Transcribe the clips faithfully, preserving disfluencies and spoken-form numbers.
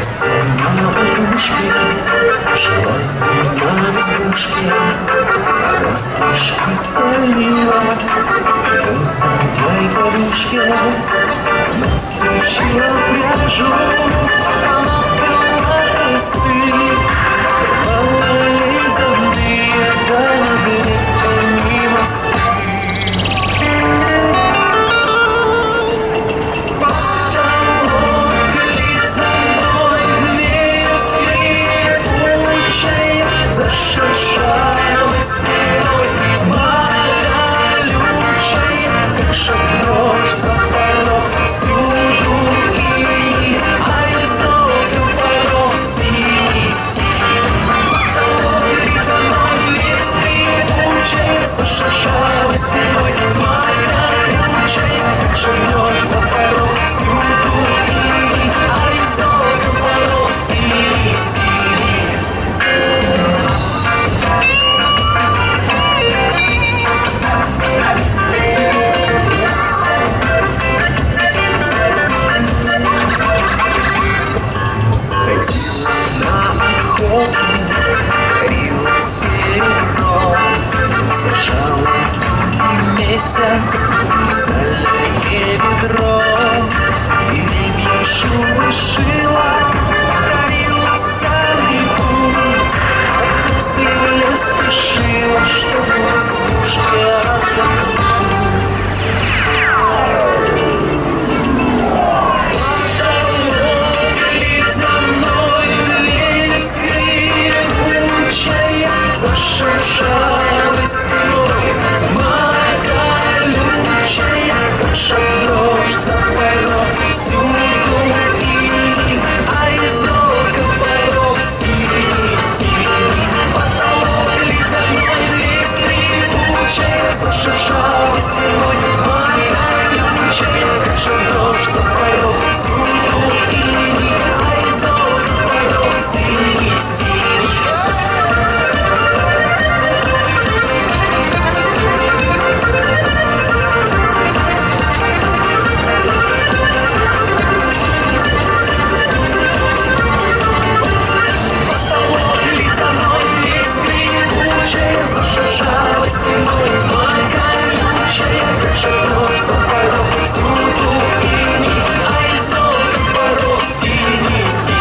на улочке, жила зима в избушке, она слишком солила, дом за твоей подушки, нас учила пряжу, она ткала косты, рвала ледяные до берега мосты. Шершавой стеной тьма колючая, как шагнешь за порог, всюду иней, а изногом порог синий-синий. Потолок ледяной, лес скрипучая, за шершавой стеной тьма колючая, как шагнешь за порог, всюду иней, а изногом порог синий-синий. Горело серебро, зажало месяц стальное ведро, деревья шелушила, горела самый путь, а после в лес спешила, чтобы в избушке отдохнуть. Зашуршала стеной тьма колючая, как шагнешь за порог, всюду иней, а из окон порог синий-синий. Потолок ледяной, дверь скрипучая, зашуршала стеной тьма колючая, как шагнешь за порог, всюду иней, а из окон порог синий-синий. Зашуршала стеной тьма колючая, как шагнешь за порог, всюду иней, а из окон порог синий-синий.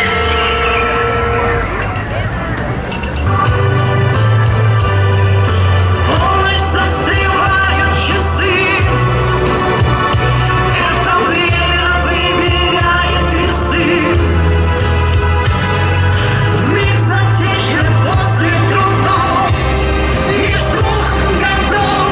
В полночь застывают часы, это время выверяет весы. Вмиг затишье после трудов, меж двух годов.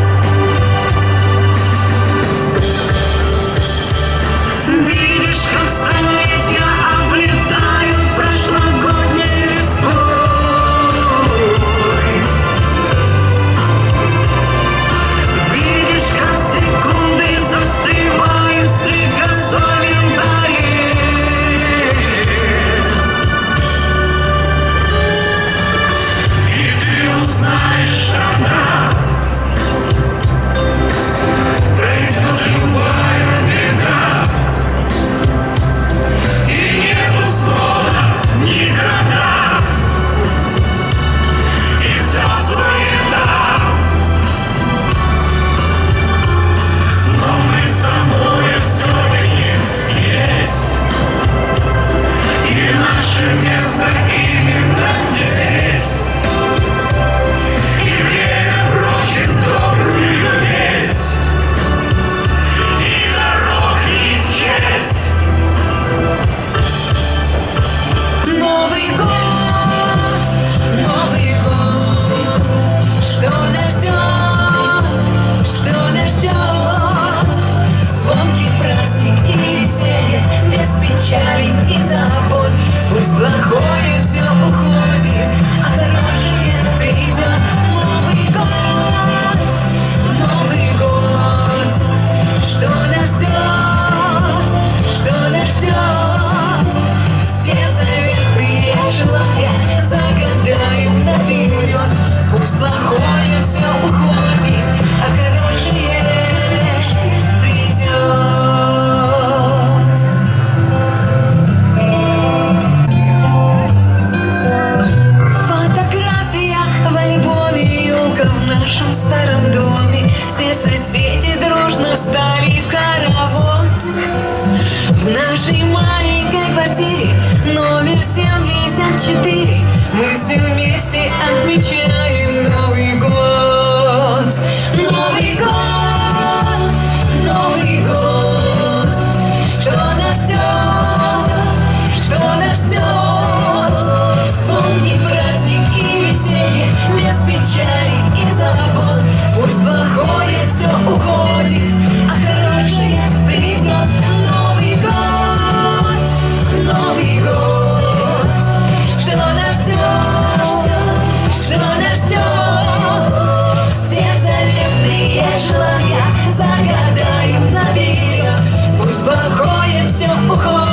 Видишь, как столетия облетают прошлогодней листвой. Видишь, как секунды застывают стрекозовым далее. И ты узнаешь тогда, пройдет любая беда, и нету слова никогда, и все суета. Но мы с тобой все-таки есть, и наше место именно здесь. И время прочит добрую весть, и дорог не счесть. Новый год, Новый год, что нас ждет, что нас ждет? Звонкий праздник и веселье, без печали и забот. Пусть плохое все уходит, а хорошее придет. Новый год, Новый год, что нас ждет, что нас ждет? Все заветные желания загадаем наперед. Пусть плохое все уходит, а хорошее придет. четыре мы все вместе отмечаем Новый год. Новый год, Новый год. Что нас ждет, что нас ждет? Сон и праздник и веселье, без печали и забот. Пусть плохое все уходит, а хорошее придет. Новый год, Новый год. Что нас ждет, что нас ждет? Все заветные желания загадаем наперед. Пусть плохое все уходит,